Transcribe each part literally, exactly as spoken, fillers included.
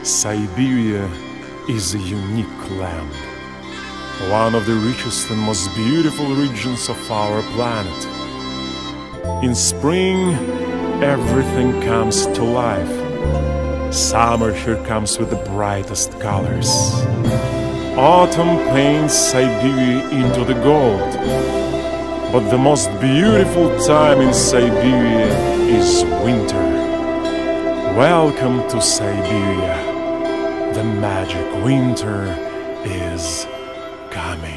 Siberia is a unique land, one of the richest and most beautiful regions of our planet. In spring, everything comes to life. Summer here comes with the brightest colors. Autumn paints Siberia into the gold. But the most beautiful time in Siberia is winter. Welcome to Siberia. The magic winter is coming.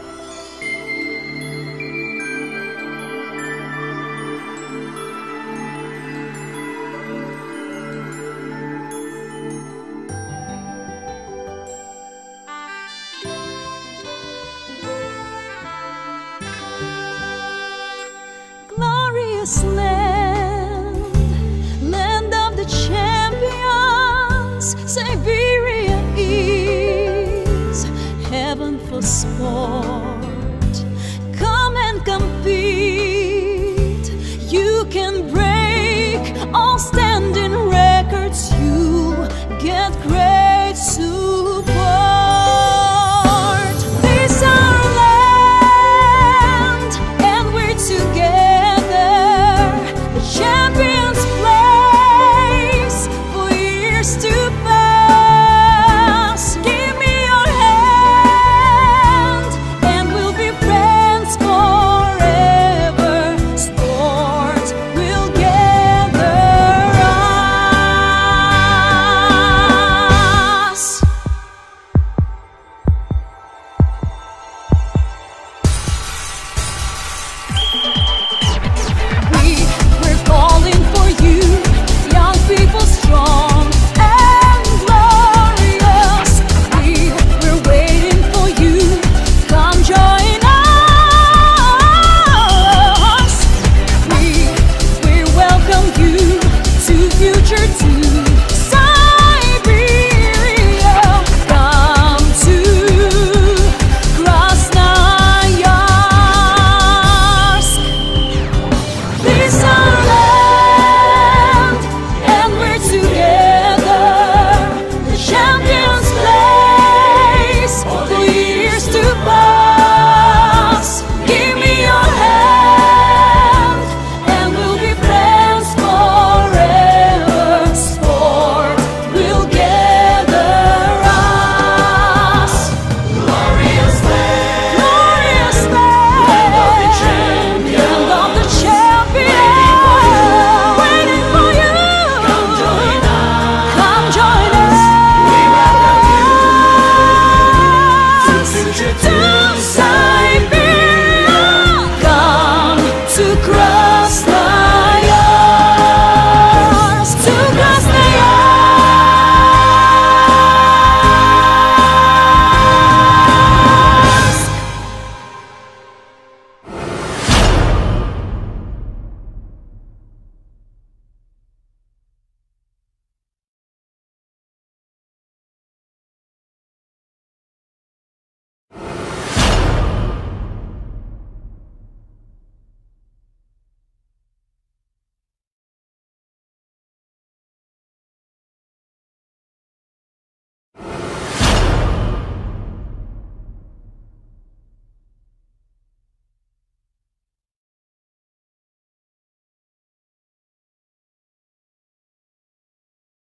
Glorious land, land of the champions, Siberia is heaven for sport.